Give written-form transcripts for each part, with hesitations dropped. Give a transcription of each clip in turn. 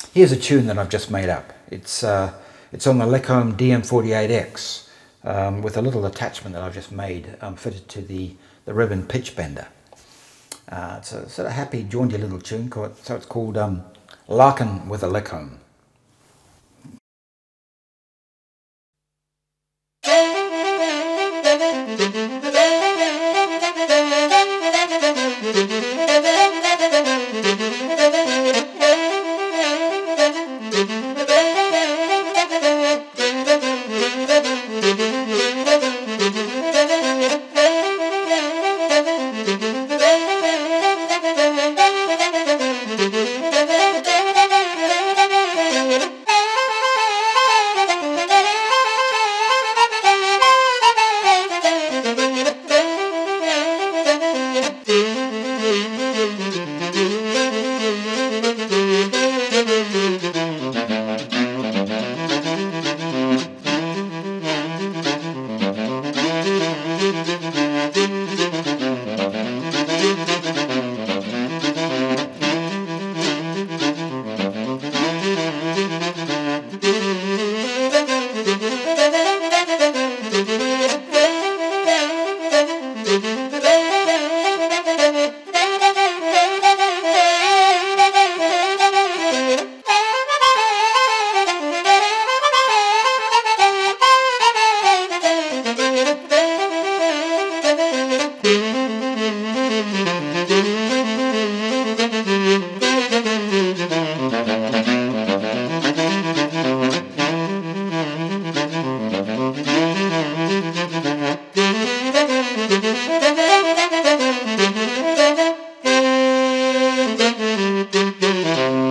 Here's a tune that I've just made up. It's on the Lekholm DM48X with a little attachment that I've just made fitted to the ribbon pitch bender. It's a sort of happy, jaunty little tune, so it's called LARKIN with a Lekholm.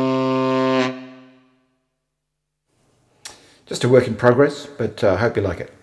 Just a work in progress, but I hope you like it.